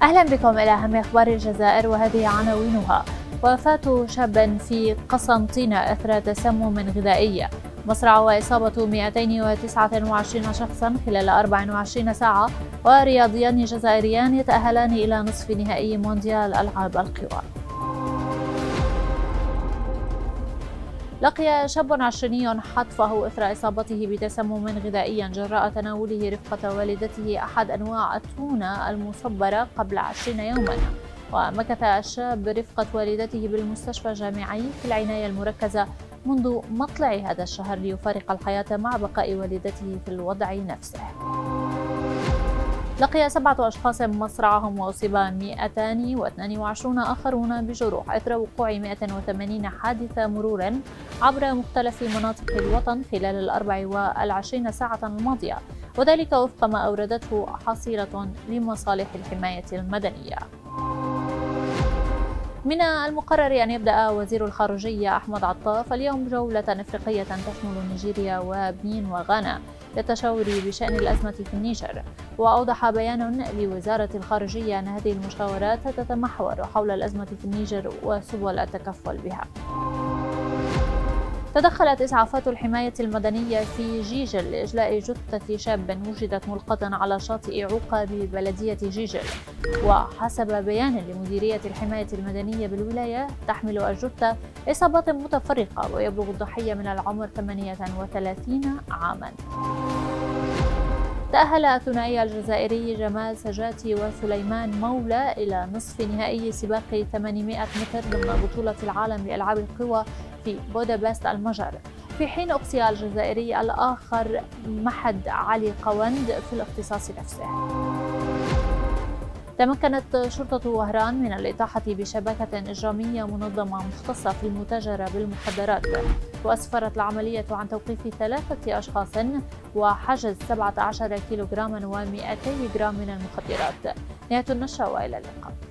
أهلا بكم إلى أهم أخبار الجزائر وهذه عناوينها. وفاة شاب في قسنطينة أثر تسمم غذائي. مصرع وإصابة 229 شخصا خلال 24 ساعة. ورياضيان جزائريان يتأهلان إلى نصف نهائي مونديال ألعاب القوى. لقي شاب عشريني حتفه إثر إصابته بتسمم غذائي جراء تناوله رفقة والدته أحد أنواع التونة المصبرة قبل 20 يوما. ومكث الشاب رفقة والدته بالمستشفى الجامعي في العناية المركزة منذ مطلع هذا الشهر ليفارق الحياة مع بقاء والدته في الوضع نفسه. لقي 7 أشخاص مصرعهم وأصيب 222 آخرون بجروح إثر وقوع 180 حادث مرور عبر مختلف مناطق الوطن خلال 24 ساعة الماضية، وذلك وفق ما أوردته حصيلة لمصالح الحماية المدنية. من المقرر أن يبدأ وزير الخارجية أحمد عطاف اليوم جولة إفريقية تشمل نيجيريا وبنين وغانا للتشاور بشأن الأزمة في النيجر. وأوضح بيان لوزارة الخارجية أن هذه المشاورات تتمحور حول الأزمة في النيجر وسبل التكفل بها. تدخلت إسعافات الحماية المدنية في جيجل لإجلاء جثة شاب وجدت ملقاة على شاطئ عوقة ببلدية جيجل. وحسب بيان لمديرية الحماية المدنية بالولاية تحمل الجثة إصابات متفرقة ويبلغ الضحية من العمر 38 عاما. تأهل الثنائي الجزائري جمال سجاتي وسليمان مولى إلى نصف نهائي سباق 800 متر ضمن بطولة العالم لألعاب القوى في بودابست المجر، في حين أقصي الجزائري الآخر محد علي قوند في الاختصاص نفسه. تمكنت شرطة وهران من الإطاحة بشبكة إجرامية منظمة مختصة في المتاجرة بالمخدرات، وأسفرت العملية عن توقيف 3 أشخاص وحجز 17 كيلوغراما و200 جرام من المخدرات. نهاية النشرة وإلى اللقاء.